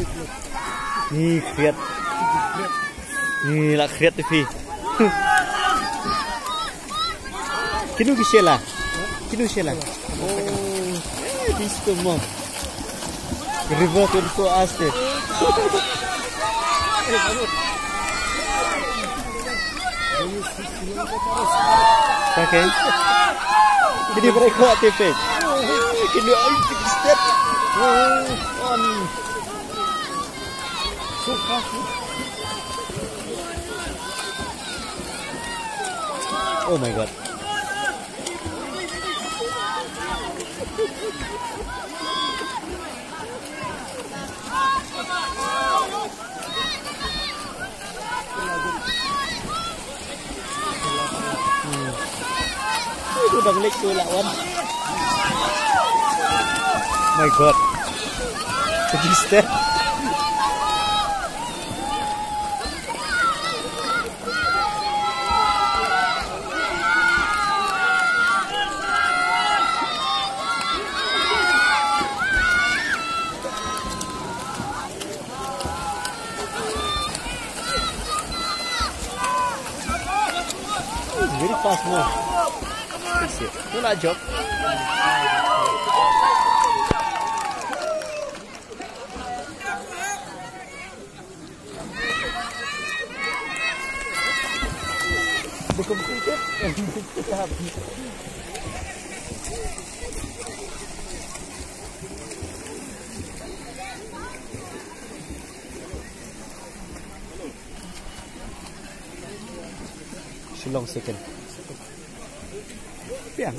นี่เครียดนี่ละเครียดพี่kinu kisela kinu kisela oh disto mo river turko aste okay kini mereka ATP kini ay step on so fast oh my god udah ngelik tuh lawan. My god. Pergi step. Very fast mo. Wala job. Complicated. Long second. Piang.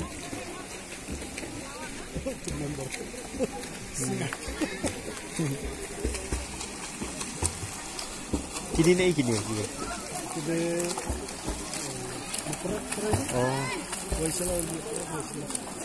Kini naik kini. Oh.